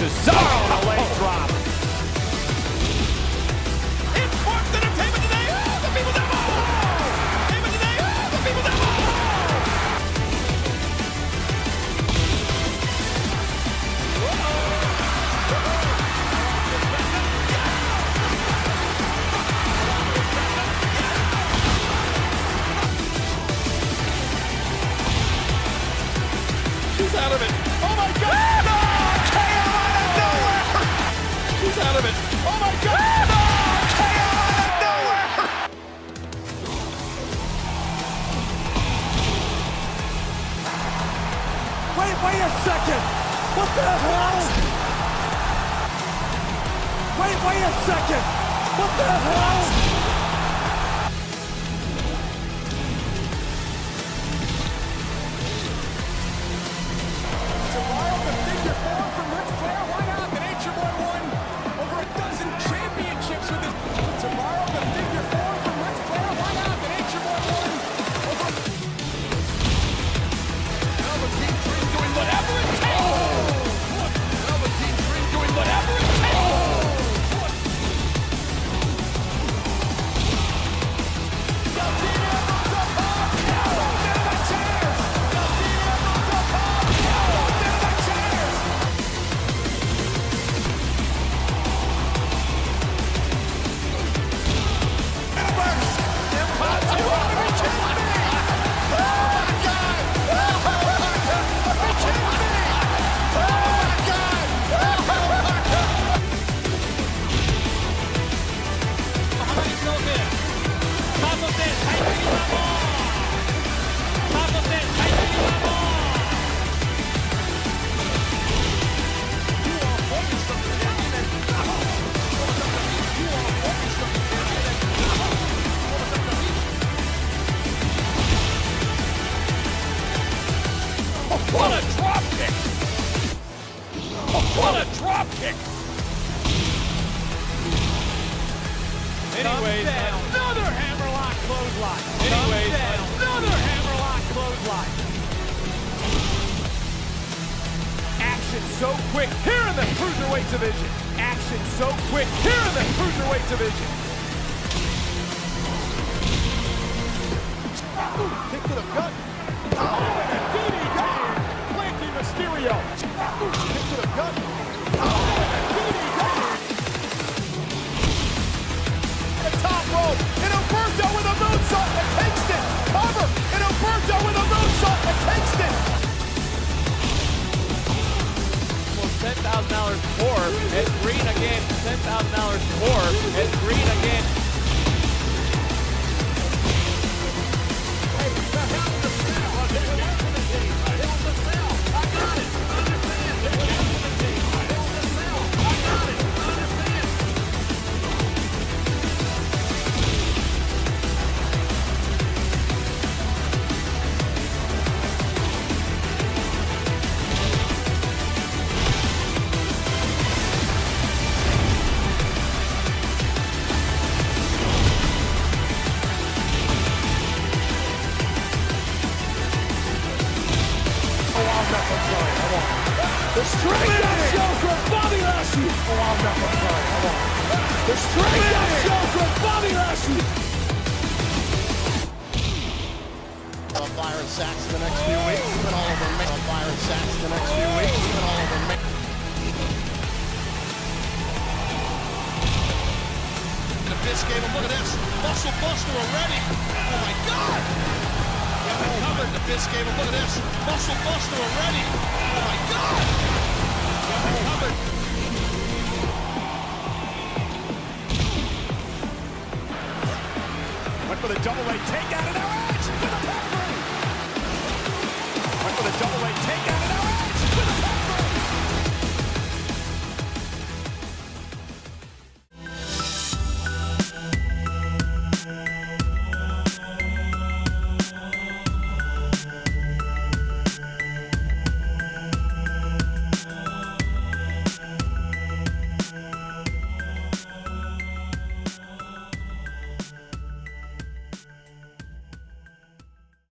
Cesaro on a leg drop. Important entertainment today. Oh, the people devil. Entertainment today. Oh, the people devil. She's out of it. Oh my God! No! KO out of nowhere! She's out of it. Oh my God! No! KO out of nowhere! Wait a second! What the hell? Wait a second! What the hell? What a drop kick! What a drop kick! Anyways, another hammerlock clothesline. Anyways, another hammerlock clothesline. Action so quick here in the cruiserweight division. Action so quick here in the cruiserweight division. Kick to the gut. Mysterio. Kick to the gut. The top rope. And Umberto with a moonsault to Kingston. Cover. And Umberto with a moonsault to Kingston. Almost $10,000 more. Ed Green again. $10,000 more. Ed Green again. The straight up show from Bobby Lashley. Oh, I'm not gonna cry. Come on. The straight up show from Bobby Lashley. Byron Saxton the next few weeks. Been all over me. Byron Saxton the next few weeks. Been all over me. And a bitch gave him. Look at this. Muscle Buster already. Oh my God. Covered. The bitch gave him. Look at this. Muscle Buster already. Oh my God. Covered. Went for the double leg takedown.